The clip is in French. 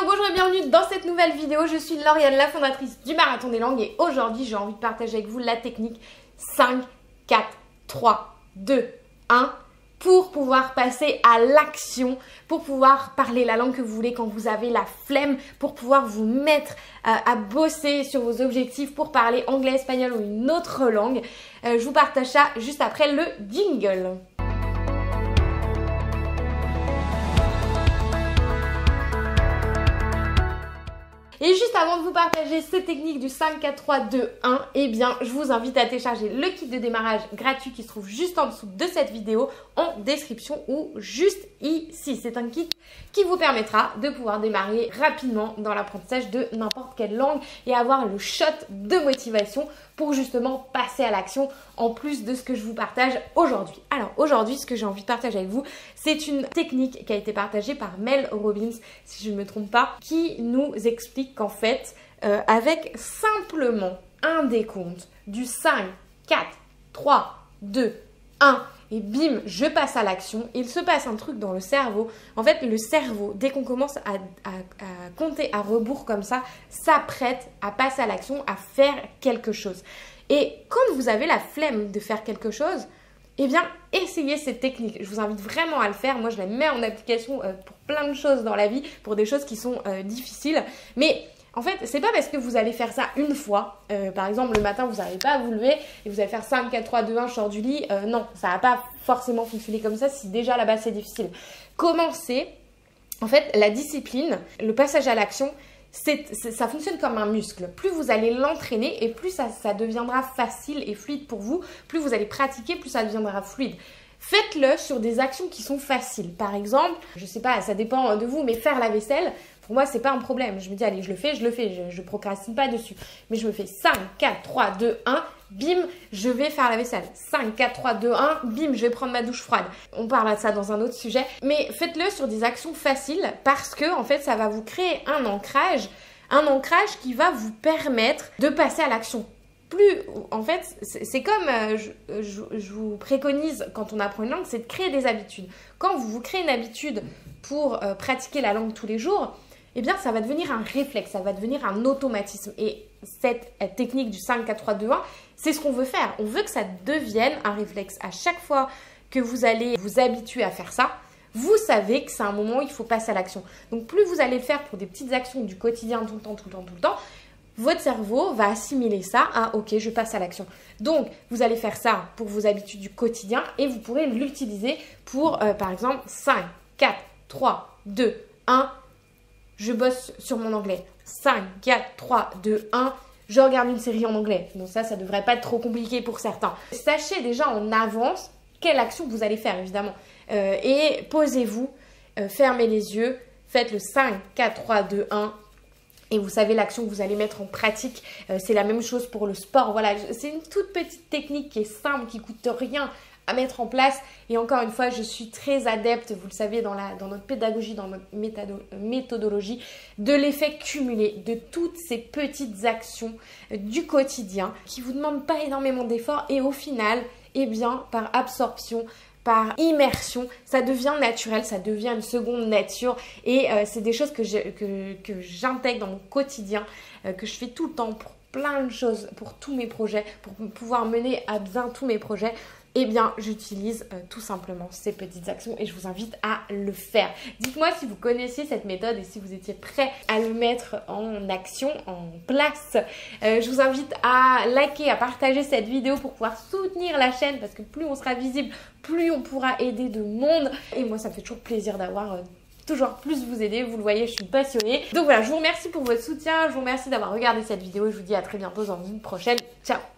bonjour et bienvenue dans cette nouvelle vidéo. Je suis Lauriane, la fondatrice du Marathon des Langues et aujourd'hui j'ai envie de partager avec vous la technique 5, 4, 3, 2, 1 pour pouvoir passer à l'action, pour pouvoir parler la langue que vous voulez quand vous avez la flemme, pour pouvoir vous mettre à bosser sur vos objectifs pour parler anglais, espagnol ou une autre langue. Je vous partage ça juste après le jingle. Et juste avant de vous partager ces techniques du 5, 4, 3, 2, 1, eh bien, je vous invite à télécharger le kit de démarrage gratuit qui se trouve juste en dessous de cette vidéo, en description ou juste ici. C'est un kit qui vous permettra de pouvoir démarrer rapidement dans l'apprentissage de n'importe quelle langue et avoir le shot de motivation pour justement passer à l'action en plus de ce que je vous partage aujourd'hui. Alors aujourd'hui, ce que j'ai envie de partager avec vous, c'est une technique qui a été partagée par Mel Robbins, si je ne me trompe pas, qui nous explique qu'en fait, avec simplement un décompte du 5, 4, 3, 2, 1, et bim, je passe à l'action, il se passe un truc dans le cerveau. En fait, le cerveau, dès qu'on commence à compter à rebours comme ça, s'apprête à passer à l'action, à faire quelque chose. Et quand vous avez la flemme de faire quelque chose, eh bien, essayez cette technique. Je vous invite vraiment à le faire. Moi, je la mets en application pour plein de choses dans la vie, pour des choses qui sont difficiles. Mais en fait, c'est pas parce que vous allez faire ça une fois, par exemple le matin vous n'arrivez pas à vous lever et vous allez faire 5, 4, 3, 2, 1, je sors du lit, non, ça va pas forcément fonctionner comme ça si déjà là-bas c'est difficile. Commencez, en fait la discipline, le passage à l'action, ça fonctionne comme un muscle. Plus vous allez l'entraîner et plus ça deviendra facile et fluide pour vous, plus vous allez pratiquer, plus ça deviendra fluide. Faites-le sur des actions qui sont faciles. Par exemple, je sais pas, ça dépend de vous, mais faire la vaisselle, pour moi, c'est pas un problème. Je me dis, allez, je le fais, je procrastine pas dessus. Mais je me fais 5, 4, 3, 2, 1, bim, je vais faire la vaisselle. 5, 4, 3, 2, 1, bim, je vais prendre ma douche froide. On parle de ça dans un autre sujet. Mais faites-le sur des actions faciles parce que, en fait, ça va vous créer un ancrage qui va vous permettre de passer à l'action. En fait, c'est comme je vous préconise quand on apprend une langue, c'est de créer des habitudes. Quand vous créez une habitude pour pratiquer la langue tous les jours, eh bien, ça va devenir un réflexe, ça va devenir un automatisme. Et cette technique du 5, 4, 3, 2, 1, c'est ce qu'on veut faire. On veut que ça devienne un réflexe. À chaque fois que vous allez vous habituer à faire ça, vous savez que c'est un moment où il faut passer à l'action. Donc, plus vous allez le faire pour des petites actions du quotidien, tout le temps, votre cerveau va assimiler ça à « ok, je passe à l'action ». Donc, vous allez faire ça pour vos habitudes du quotidien et vous pourrez l'utiliser pour, par exemple, 5, 4, 3, 2, 1, je bosse sur mon anglais. 5, 4, 3, 2, 1, je regarde une série en anglais. Donc ça devrait pas être trop compliqué pour certains. Sachez déjà en avance quelle action vous allez faire, évidemment. Et posez-vous, fermez les yeux, faites le 5, 4, 3, 2, 1. Et vous savez l'action que vous allez mettre en pratique, c'est la même chose pour le sport. Voilà, c'est une toute petite technique qui est simple, qui ne coûte rien à mettre en place. Et encore une fois, je suis très adepte, vous le savez, dans notre pédagogie, dans notre méthodologie, de l'effet cumulé, de toutes ces petites actions du quotidien qui ne vous demandent pas énormément d'efforts. Et au final, eh bien, par absorption, par immersion, ça devient naturel, ça devient une seconde nature et c'est des choses que j'intègre dans mon quotidien, que je fais tout le temps pour plein de choses, pour tous mes projets, pour pouvoir mener à bien tous mes projets. Eh bien, j'utilise tout simplement ces petites actions et je vous invite à le faire. Dites-moi si vous connaissiez cette méthode et si vous étiez prêt à le mettre en action, en place. Je vous invite à liker, à partager cette vidéo pour pouvoir soutenir la chaîne parce que plus on sera visible, plus on pourra aider de monde. Et moi, ça me fait toujours plaisir d'avoir toujours plus vous aider. Vous le voyez, je suis passionnée. Donc voilà, je vous remercie pour votre soutien. Je vous remercie d'avoir regardé cette vidéo et je vous dis à très bientôt dans une prochaine. Ciao!